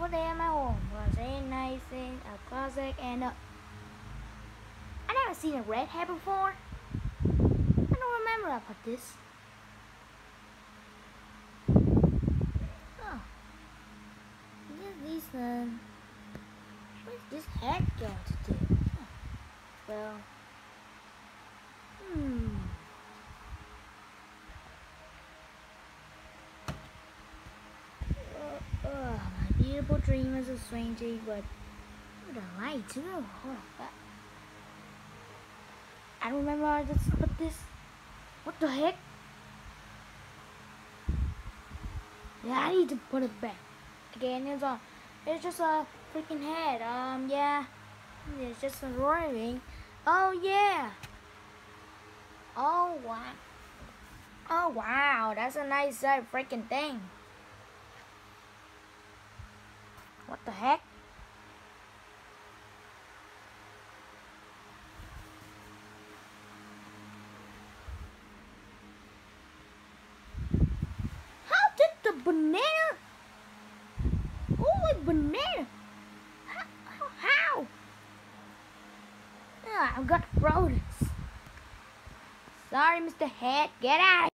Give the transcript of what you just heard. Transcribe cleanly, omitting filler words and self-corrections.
beautiful day at my home was a nice thing, a classic, and I never seen a red hair before. I don't remember about this. Oh, this what's this hat got to do? Oh, well, my beautiful dream is a strange thing, but with a light too. Oh, I don't remember how to put this. What the heck? Yeah, I need to put it back. Again, it's just a freaking head. Yeah. It's just a rolling. Oh yeah. Oh wow. Oh wow, that's a nice freaking thing. What the heck? How did the banana? Holy banana! How? I'm gonna throw this. Sorry, Mr. Head. Get out.